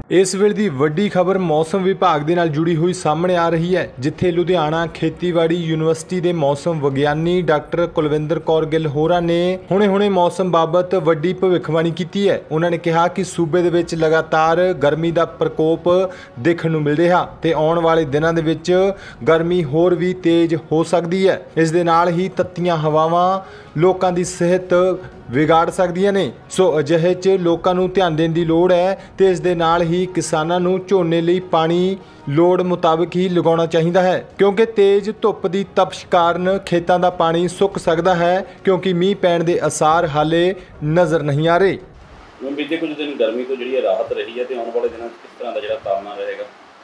इस वेले की वड्डी खबर मौसम विभाग के नाल जुड़ी हुई सामने आ रही है, जिथे लुधियाना खेतीबाड़ी यूनिवर्सिटी के मौसम विग्यानी डॉक्टर कुलविंदर कौर गिल होरां ने हुणे मौसम बाबत वड्डी भविष्यवाणी की है। उन्होंने कहा कि सूबे दे विच लगातार गर्मी का प्रकोप देखने को मिल रहा ते आउण वाले दिनों दे विच गर्मी होर भी तेज हो सकती है। इस दे नाल ही तत्तियां हवावां लोगों की सेहत विगाड़ सकदियां ने। सो अजिहे च लोकां नूं ध्यान देण दी लोड़ है ते इस दे नाल ही किसानां नूं झोने लई पानी लोड़ मुताबिक ही लगाउणा चाहीदा है, क्योंकि तेज धुप की तपश कारण खेतां दा पानी सुक सकदा है, क्योंकि मींह पैण दे आसार हाले नज़र नहीं आ रहे। बीते कुछ दिन गर्मी तो जी राहत रही है, तो आने वाले दिनों किस तरह का जो तापमान रहेगा?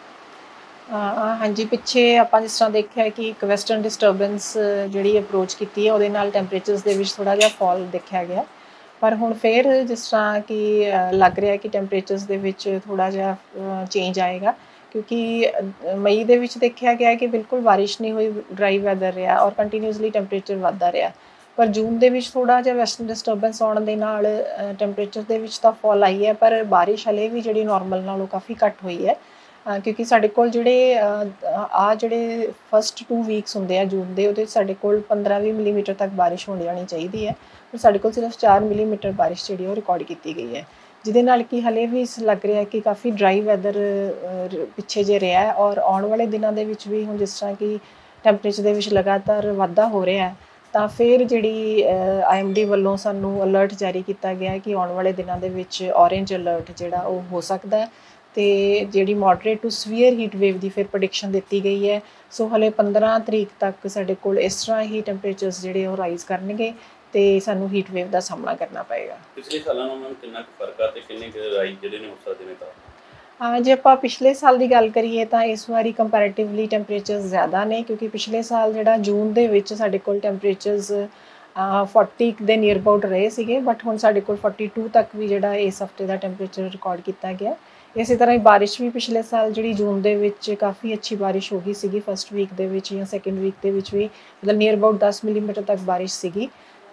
हाँ जी, पिछे आप जिस तरह देखा कि एक वैसटर्न डिस्टर्बेंस जी अप्रोच की है, वो टैंपरेचर्स के थोड़ा जहा फॉल देखा गया, पर हुण फिर जिस तरह कि लग रहा है कि टैंपरेचर्स के थोड़ा जहा चेंज आएगा, क्योंकि मई के देखा गया कि बिल्कुल बारिश नहीं हुई, ड्राई वैदर रहा और कंटीन्यूसली टैंपरेचर वधदा रहा। पर जून के थोड़ा जहा वैसटर्न डिस्टर्बेंस आने के नाल टैंपरेचर के फॉल आई है, पर बारिश हले भी जी नॉर्मल नालों काफ़ी घट हुई है, क्योंकि साढ़े कोल जिहड़े फस्ट 2 वीक्स होंदे आ जून के, वो साढ़े कोल 15-20 मिलीमीटर तक बारिश हो जानी चाहिए है, पर साढ़े कोल सिर्फ 4 मिलीमीटर बारिश जी रिकॉर्ड की गई है, जिहदे नाल कि हले भी लग रहा है कि काफ़ी ड्राई वैदर पिछे जे रहा है। और आने वाले दिनों के भी हुण जिस तरह कि टैंपरेचर के लगातार वाधा हो रहा है, तो फिर जी IMD वालों सानू अलर्ट जारी किया गया है कि आने वाले दिनों के ऑरेंज अलर्ट जोड़ा हो सकता है, तो जी moderate to severe heat wave की फिर प्रोडिक्शन दी गई है। सो हले 15 तरीक तक साढ़े कोल इस तरह ही टैंपरेचर्स जोड़े राइज करनगे, तो सानू हीट वेव का सामना करना पएगा। पिछले सालों नालों कितना फर्क है, किन्ने राइज जोड़े ने हो सकते हैं? हाँ, जो आप पिछले साल की गल करिए तो इस बारी कंपैरेटिवली टैंपरेचर्स ज़्यादा ने, क्योंकि पिछले साल जो जून के साढ़े कोल टैंपरेचर्स 40 के नियर अबाउट रहे थे, बट हुण साढ़े कोल 42 तक भी जो इस हफ्ते का टैंपरेचर रिकॉर्ड किया गया। इस तरह ही बारिश भी पिछले साल जी जून के काफ़ी अच्छी बारिश हो गई सी, फस्ट वीक के या सैकेंड वीक के भी मतलब नियर अबाउट 10 मिलीमीटर तक बारिश सी,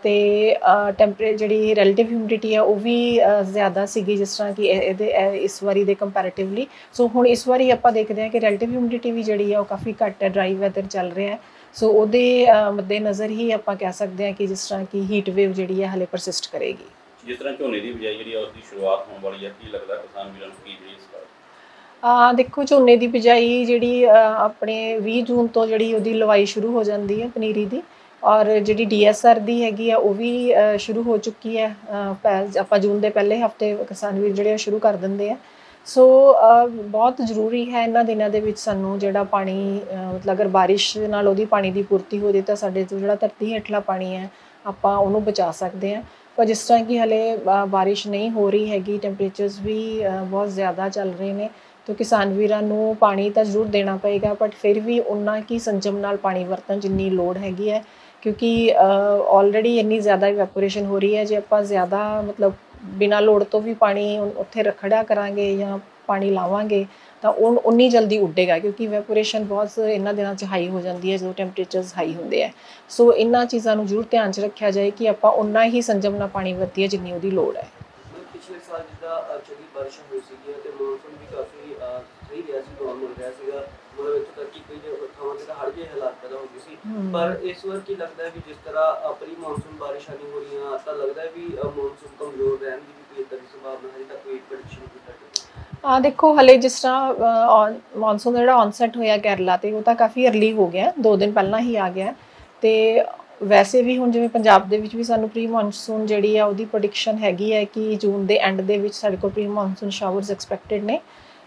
तो जी रैलेटिव ह्यूमिडिटी है वो भी ज़्यादा सी, जिस तरह कि इस बारी दे कंपैरेटिवली। सो हुण इस बारी आप देखते हैं कि रैलेटिव ह्यूमिडिटी भी जी काफ़ी घट है, ड्राई वैदर चल रहा है। सो वो मद्देनज़र ही आप कह सकते हैं कि जिस तरह की हीट वेव जी है हले परसिस्ट करेगी। जिस तरह झोने की बिजाई जी उसकी शुरुआत होने वाली है, की लगता किसान वीरों को की जी इस देखो, झोने की बिजाई जी अपने 20 जून तो जी लवाई शुरू हो जाती है पनीरी की, और जी DSR की हैगी है वो भी शुरू हो चुकी है। आप जून के पहले हफ्ते किसान वीर जो शुरू कर देंगे हैं। सो बहुत जरूरी है इन्होंने दिनों के सानू जो पानी मतलब अगर बारिश नाल ओहदी पानी की पूर्ति हो जाए तो साडे तो जो धरती हेठला पानी है आप उन्होंने बचा सकते हैं। पर जिस तरह कि हले बारिश नहीं हो रही हैगी, टैंपरेचर्स भी बहुत ज़्यादा चल रहे हैं, तो किसान वीरों पानी तो जरूर देना पएगा, बट फिर भी उन्ना की संजम नाल पानी वरतन जिन्नी लोड़ हैगी है, क्योंकि ऑलरेडी इन्नी ज़्यादा इवैपोरेशन हो रही है। जो आप ज़्यादा मतलब बिना लोड़ तो भी पानी उत्थे खड़ा करांगे या पानी लावांगे तो उन्नी जल्दी उड्डेगा, क्योंकि इवैपोरेशन बहुत इन्होंने दिनों च हाई हो जाती है जो टैंपरेचर्स हाई होंगे है। सो इन्होंने चीज़ों को जरूर ध्यान च रखा जाए कि आप उन्ना ही संजम नाल पानी वरतीए जिन्नी उसकी लोड़ है। पिछले साल जिदा चंगी बारिशें हुई सी, मौसम भी काफ़ी सही रहा, नॉर्मल रहा, मतलब इतों तक कि कई थावां ते हड़ जे हालात पैदा हो गए सी। पर इस बार की लगता है भी जिस तरह प्री मानसून बारिशां नहीं हो रही, तो लगता है भी मानसून कमजोर रहने की भी कोई इदां दी संभावना है, कोई प्रेडिक्शन की? देखो, हले जिस तरह मानसून जो ऑनसैट होया केरला तो वो तो काफ़ी अर्ली हो गया, 2 दिन पहला ही आ गया। तो वैसे भी हुण जिवें पंजाब दे विच भी सानू प्री मानसून जिहड़ी है उहदी प्रोडिक्शन हैगी है कि जून के एंड दे विच साडे कोल प्री मानसून शावर्स एक्सपैक्टेड ने।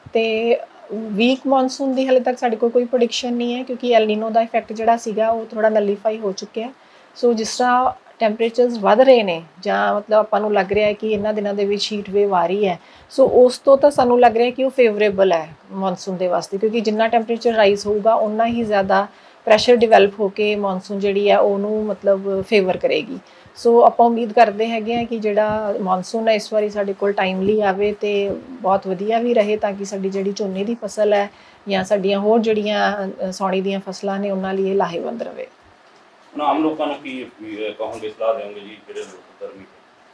तो वीक मानसून की हले तक साडे कोल कोई प्रोडिक्शन नहीं है, क्योंकि एल नीनो का इफैक्ट जिहड़ा सीगा वो थोड़ा नलीफाई हो चुका है। सो जिस तरह टैंपरेचर्स वध रहे हैं जां मतलब आपां लग रहा है कि इन्हां दिनों के हीट वेव आ रही है, सो उस तो सानू लग रहा है कि वो फेवरेबल है मानसून के वास्ते, क्योंकि जिन्ना टैंपरेचर राइज होगा उन्ना ही ज़्यादा प्रैशर डिवेलप होकर मानसून जी है उन्होंने मतलब फेवर करेगी। सो आप उम्मीद करते हैं कि जोड़ा मानसून है इस बारी साडे कोल टाइमली आवे तो बहुत वधिया भी रहे, ताकि साडी जिहड़ी झोने की फसल है या साडियां होर जिहड़ियां सौणी दीयां फसलां ने उन्हां लई लाहेवंद रहे। आम लोगों को की कहोगे, सलाह देंगे जी जो गर्मी?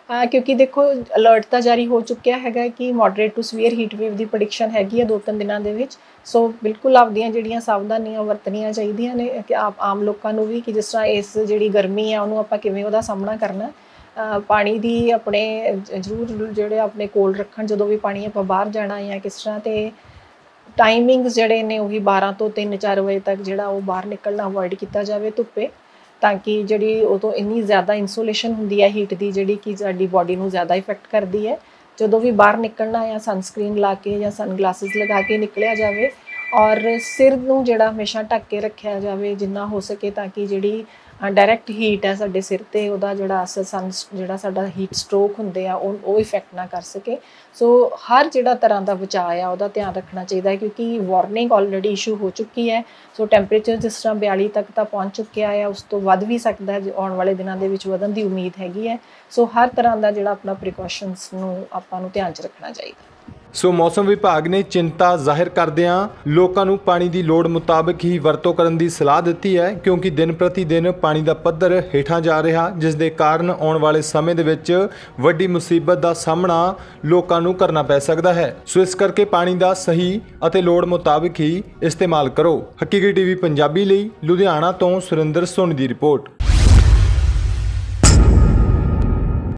ਕਿਉਂਕਿ ਦੇਖੋ ਅਲਰਟ ਤਾਂ ਜਾਰੀ ਹੋ ਚੁੱਕਿਆ ਹੈਗਾ ਕਿ moderate to severe heat wave ਦੀ ਪ੍ਰੈਡਿਕਸ਼ਨ ਹੈਗੀ ਹੈ 2-3 ਦਿਨਾਂ ਦੇ ਵਿੱਚ। ਸੋ ਬਿਲਕੁਲ ਆਪਦੀਆਂ ਜਿਹੜੀਆਂ ਸਾਵਧਾਨੀਆਂ ਵਰਤਣੀਆਂ ਚਾਹੀਦੀਆਂ ਨੇ ਕਿ ਆਮ ਲੋਕਾਂ ਨੂੰ ਵੀ, ਕਿ ਜਿਸ ਤਰ੍ਹਾਂ ਇਸ ਜਿਹੜੀ ਗਰਮੀ ਹੈ ਉਹਨੂੰ ਆਪਾਂ ਕਿਵੇਂ ਉਹਦਾ ਸਾਹਮਣਾ ਕਰਨਾ। ਪਾਣੀ ਦੀ ਆਪਣੇ ਜ਼ਰੂਰ ਜਿਹੜੇ ਆਪਣੇ ਕੋਲ ਰੱਖਣ ਜਦੋਂ ਵੀ ਪਾਣੀ ਆਪਾਂ ਬਾਹਰ ਜਾਣਾ ਜਾਂ ਕਿਸ ਤਰ੍ਹਾਂ। ਅਤੇ ਟਾਈਮਿੰਗਸ ਜਿਹੜੇ ਨੇ ਉਹੀ 12 ਤੋਂ 3-4 ਵਜੇ ਤੱਕ ਜਿਹੜਾ ਉਹ ਬਾਹਰ ਨਿਕਲਣਾ ਅਵੋਇਡ ਕੀਤਾ ਜਾਵੇ ਧੁੱਪੇ, ਤਾਂ ਕਿ ਜਿਹੜੀ ਉਹ ਤੋਂ ਇੰਨੀ ਜ਼ਿਆਦਾ ਇਨਸੂਲੇਸ਼ਨ ਹੁੰਦੀ ਹੈ ਹੀਟ ਦੀ ਜਿਹੜੀ ਕਿ ਸਾਡੀ ਬਾਡੀ ਨੂੰ ਜ਼ਿਆਦਾ ਇਫੈਕਟ ਕਰਦੀ ਹੈ। ਜਦੋਂ ਵੀ ਬਾਹਰ ਨਿਕਲਣਾ ਜਾਂ ਸਨਸਕ੍ਰੀਨ ਲਾ ਕੇ ਜਾਂ ਸਨ ਗਲਾਸਿਸ ਲਗਾ ਕੇ ਨਿਕਲਿਆ ਜਾਵੇ, ਔਰ ਸਿਰ ਨੂੰ ਜਿਹੜਾ ਹਮੇਸ਼ਾ ਢੱਕ ਕੇ ਰੱਖਿਆ ਜਾਵੇ ਜਿੰਨਾ ਹੋ ਸਕੇ, ਤਾਂ ਕਿ ਜਿਹੜੀ ਡਾਇਰੈਕਟ ਹੀਟ ਹੈ ਸਾਡੇ ਸਿਰ 'ਤੇ ਉਹਦਾ ਜਿਹੜਾ ਅਸਰ ਜਿਹੜਾ ਸਾਡਾ ਹੀਟ ਸਟ੍ਰੋਕ ਹੁੰਦੇ ਆ ਉਹ ਇਫੈਕਟ ਨਾ ਕਰ ਸਕੇ। ਸੋ ਹਰ ਜਿਹੜਾ ਤਰ੍ਹਾਂ ਦਾ ਬਚਾਅ ਆ ਉਹਦਾ ਧਿਆਨ ਰੱਖਣਾ ਚਾਹੀਦਾ ਹੈ, ਕਿਉਂਕਿ ਵਾਰਨਿੰਗ ਆਲਰੇਡੀ ਇਸ਼ੂ ਹੋ ਚੁੱਕੀ ਹੈ। ਸੋ ਟੈਂਪਰੇਚਰ ਜਿਸ ਤਰ੍ਹਾਂ 42 ਤੱਕ ਤਾਂ ਪਹੁੰਚ ਚੁੱਕਿਆ ਹੈ, ਉਸ ਤੋਂ ਵੱਧ ਵੀ ਸਕਦਾ ਹੈ, ਆਉਣ ਵਾਲੇ ਦਿਨਾਂ ਦੇ ਵਿੱਚ ਵਧਣ ਦੀ ਉਮੀਦ ਹੈਗੀ ਹੈ। ਸੋ ਹਰ ਤਰ੍ਹਾਂ ਦਾ ਜਿਹੜਾ ਆਪਣਾ ਪ੍ਰੀਕਾਸ਼ਨਸ ਨੂੰ ਆਪਾਂ ਨੂੰ ਧਿਆਨ 'ਚ ਰੱਖਣਾ ਚਾਹੀਦਾ। ਸੋ ਮੌਸਮ ਵਿਭਾਗ ਨੇ ਚਿੰਤਾ ਜ਼ਾਹਿਰ ਕਰਦਿਆਂ ਲੋਕਾਂ ਨੂੰ ਪਾਣੀ ਦੀ ਲੋੜ ਮੁਤਾਬਕ ਹੀ ਵਰਤੋਂ ਕਰਨ ਦੀ ਸਲਾਹ ਦਿੱਤੀ ਹੈ, ਕਿਉਂਕਿ ਦਿਨ ਪ੍ਰਤੀ ਦਿਨ ਪਾਣੀ ਦਾ ਪੱਧਰ ਹੇਠਾਂ ਜਾ ਰਿਹਾ, ਜਿਸ ਦੇ ਕਾਰਨ ਆਉਣ ਵਾਲੇ ਸਮੇਂ ਦੇ ਵਿੱਚ ਵੱਡੀ ਮੁਸੀਬਤ ਦਾ ਸਾਹਮਣਾ ਲੋਕਾਂ ਨੂੰ ਕਰਨਾ ਪੈ ਸਕਦਾ ਹੈ। ਸੋ ਇਸ ਕਰਕੇ ਪਾਣੀ ਦਾ ਸਹੀ ਅਤੇ ਲੋੜ ਮੁਤਾਬਕ ਹੀ ਇਸਤੇਮਾਲ ਕਰੋ। ਹਕੀਕੀ ਟੀਵੀ ਪੰਜਾਬੀ ਲਈ ਲੁਧਿਆਣਾ ਤੋਂ ਸੁਰਿੰਦਰ ਸੋਨੀ ਦੀ ਰਿਪੋਰਟ।